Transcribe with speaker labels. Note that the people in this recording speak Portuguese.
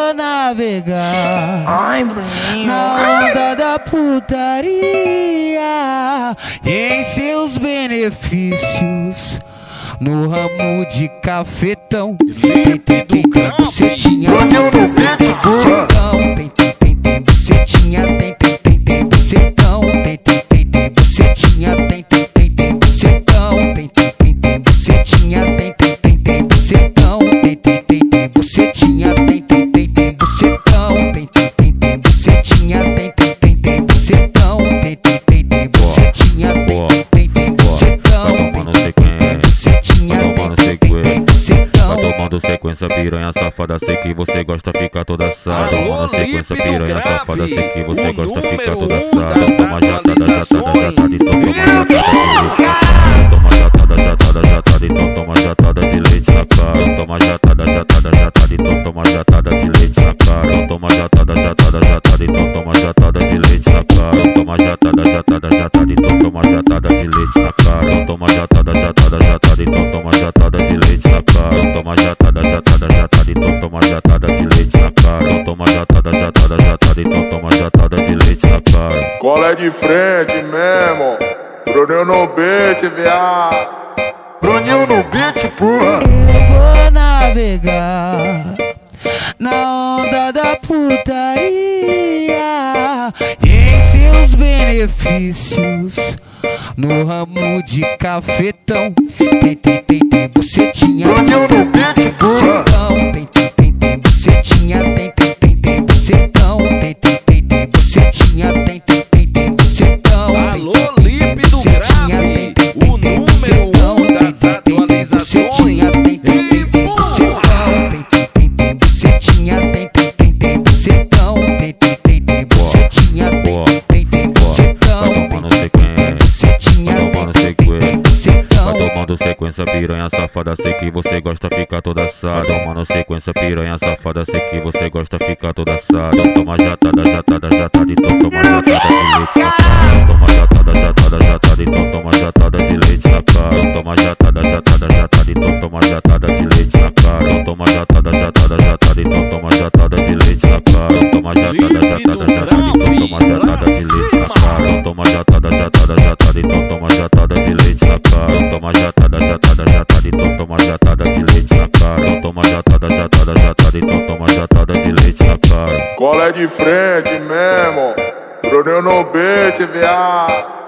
Speaker 1: vou navegar
Speaker 2: Ai, Bruninho,
Speaker 1: na onda da putaria e em seus benefícios. No ramo de cafetão, tem bucetinha, tem bucetão, tem bucetinha, tem bucetão, tem bucetinha, tem bucetão, tem bucetinha, tem bucetão, tem bucetinha, tem bucetão, tem bucetinha, tem bucetão, tem bucetinha, tem
Speaker 3: Tomando sequência piranha safada, sei que você gosta, fica toda assada. Tomando sequência piranha safada, sei que você gosta, fica toda assada. Toma jatada, jatada, então toma jatada de leite na cara. Toma jatada, jatada, então toma jatada de leite na cara. Toma jatada, jatada, então toma jatada de leite na cara. Toma jatada, jatada, então toma jatada de leite na cara. Toma jatada, jatada, então toma jatada de leite na cara. Toma jatada, jatada, então toma jatada de leite na cara. Toma jatada, jatada, então toma jatada de leite na cara.
Speaker 4: Cola é de frente mesmo, Bruninho no beat, viado.
Speaker 2: Bruninho no beat, porra.
Speaker 1: Eu vou navegar na onda da putaria e em seus benefícios. No ramo de cafetão, tem bucetinha,
Speaker 2: Bruninho no beat, porra.
Speaker 1: tem bucetinha, tem bucetão, tem bucetinha, tem bucetão.
Speaker 5: Alô, Lipe do Grave, o número 1 das atualizações.
Speaker 1: Tem bucetinha, tem bucetão, tem bucetinha, tem bucetão.
Speaker 3: Tomando sequência piranha safada, sei que você gosta, fica toda assada. Tomando sequência piranha safada, sei que você gosta, fica toda assada. Toma jatada, jatada, então toma jatada de leite na cara. Toma jatada, jatada, então toma jatada de leite na cara. Toma jatada, jatada, então toma jatada de leite na cara. Toma jatada, jatada, então toma jatada de leite na cara. Toma jatada, jatada, então toma jatada de leite na cara. Toma jatada, jatada, então toma jatada de leite na cara. Toma jatada, jatada, então toma jatada de leite na cara. Toma jatada, jatada, então toma jatada de leite na cara.
Speaker 4: Cola é de frente mesmo, Bruninho no beat, viado.